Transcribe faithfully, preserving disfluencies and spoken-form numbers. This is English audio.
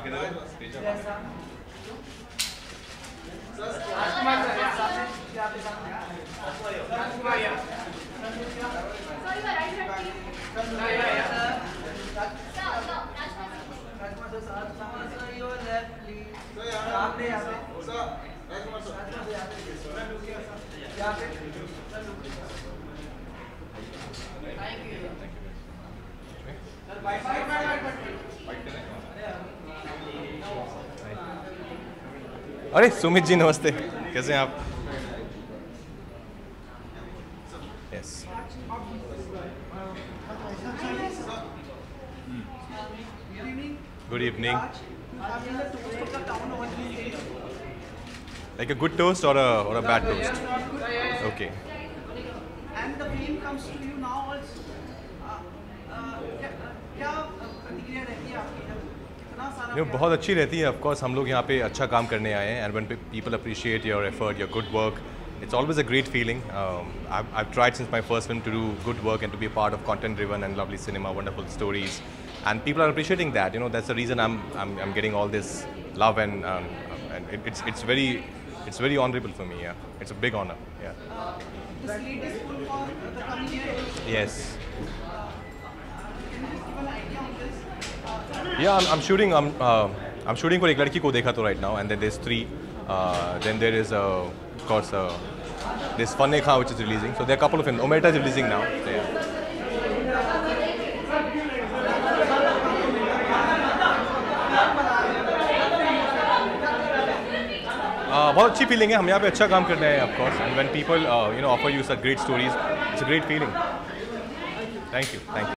अरे सुमित जी नमस्ते, कैसे हैं आप? Yes, good evening. Like a good toast or a or a bad toast? Okay. And the fame comes to you now also. क्या प्रतिक्रिया रहती है आपकी जब इतना सारा? You know, बहुत अच्छी रहती है. Of course, हम लोग यहाँ पे अच्छा काम करने आए हैं. And when people appreciate your effort, your good work, it's always a great feeling. Um, I've, I've tried since my first film to do good work and to be a part of content-driven and lovely cinema, wonderful stories, and people are appreciating that. You know, that's the reason I'm I'm, I'm getting all this love and um, and it, it's it's very it's very honorable for me. Yeah, it's a big honor. Yeah. Uh, the slate is full for the coming year. Yes. Uh, can you just give an idea on this? Uh, Yeah, I'm, I'm shooting. I'm uh, I'm shooting for एक लड़की को देखा तो right now, and then there's three. Uh, then there is uh, of course uh, this Fanne Khan which is releasing. So there are a couple of films. Omerta is releasing now. So, yeah. Uh, बहुत अच्छी feeling है. हम यहाँ पे अच्छा काम करने हैं, of course. And when people uh, you know offer you such great stories, it's a great feeling. Thank you. Thank you.